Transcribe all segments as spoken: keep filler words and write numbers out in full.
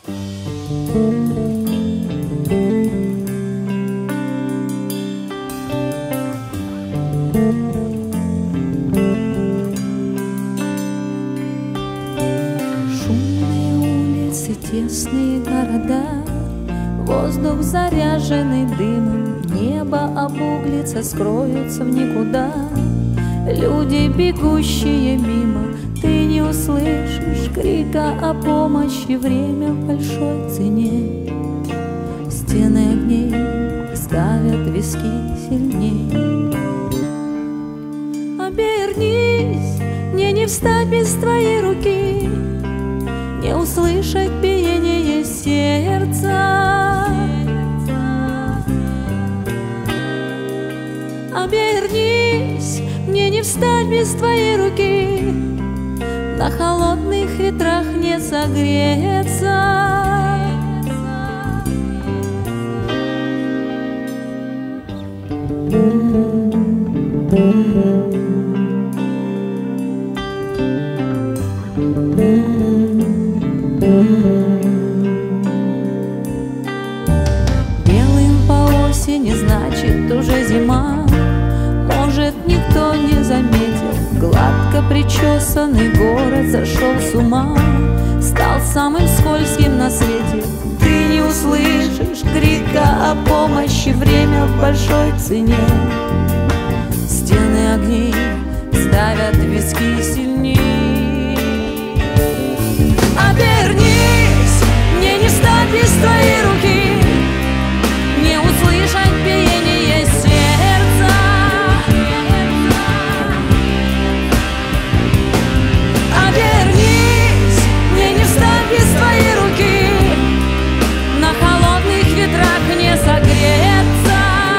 Шумные улицы, тесные города, воздух заряженный дымом, небо обуглится, скроются в никуда. Люди, бегущие мимо, ты не услышишь крика о помощи, время в большой цене. Стены огней ставят виски сильней. Обернись, мне не встать без твоей руки, не услышать биение сердца. Обернись, мне не встать без твоей руки, на холодных ветрах не согреться. Белым по осени, значит, уже зима. Может, никто не заметил, гладко причесанный город зашел с ума, стал самым скользким на свете. Ты не услышишь крика о помощи, время в большой цене. Стены огней ставят виски сильней. Обернись, мне не встать без твоей руки, не услышать биение сердца. Обернись, мне не встать без твоей руки, на холодных ветрах не согреться.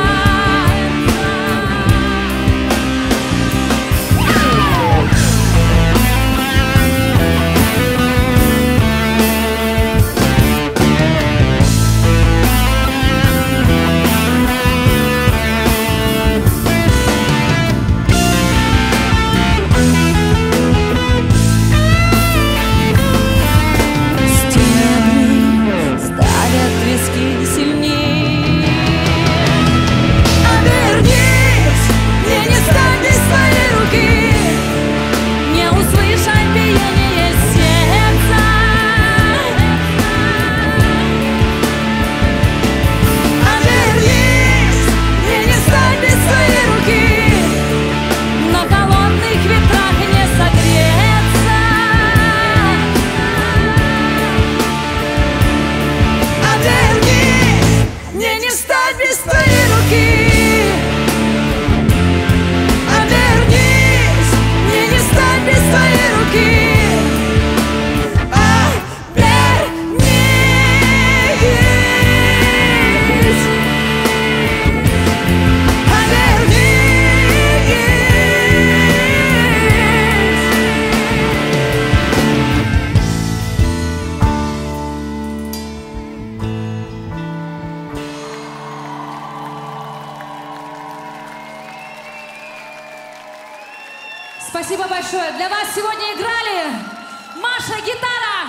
Спасибо большое. Для вас сегодня играли Маша гитара,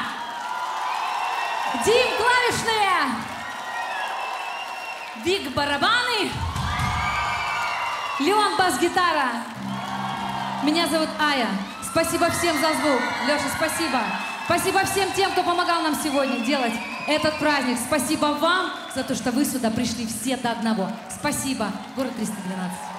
Дим клавишные, Вик барабаны, Леон бас-гитара. Меня зовут Ая. Спасибо всем за звук. Леша, спасибо. Спасибо всем тем, кто помогал нам сегодня делать этот праздник. Спасибо вам за то, что вы сюда пришли все до одного. Спасибо. Город триста двенадцать.